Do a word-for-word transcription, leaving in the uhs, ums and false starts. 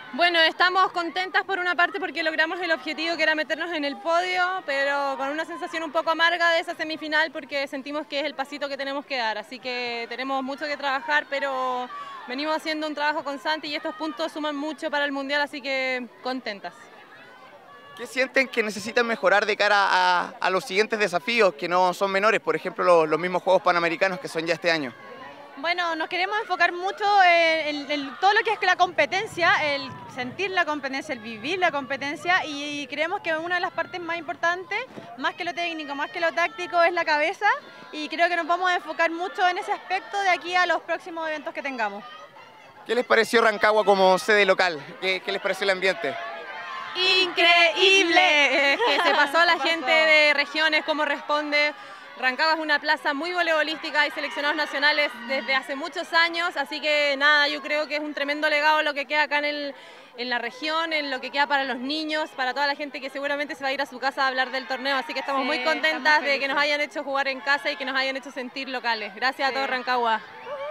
Bueno, estamos contentas por una parte porque logramos el objetivo que era meternos en el podio, pero con una sensación un poco amarga de esa semifinal porque sentimos que es el pasito que tenemos que dar, así que tenemos mucho que trabajar, pero venimos haciendo un trabajo constante y estos puntos suman mucho para el Mundial, así que contentas. ¿Qué sienten que necesitan mejorar de cara a, a los siguientes desafíos que no son menores? Por ejemplo, los, los mismos Juegos Panamericanos que son ya este año. Bueno, nos queremos enfocar mucho en, en- en todo lo que es la competencia, el sentir la competencia, el vivir la competencia y, y creemos que una de las partes más importantes, más que lo técnico, más que lo táctico, es la cabeza y creo que nos vamos a enfocar mucho en ese aspecto de aquí a los próximos eventos que tengamos. ¿Qué les pareció Rancagua como sede local? ¿Qué, qué les pareció el ambiente? Increíble, es que se pasó la gente de regiones, cómo responde. Rancagua es una plaza muy voleibolística, hay seleccionados nacionales desde hace muchos años, así que nada, yo creo que es un tremendo legado lo que queda acá en, el, en la región, en lo que queda para los niños, para toda la gente que seguramente se va a ir a su casa a hablar del torneo, así que estamos Sí, muy contentas estamos de que nos felices. hayan hecho jugar en casa y que nos hayan hecho sentir locales. Gracias Sí. a todo Rancagua.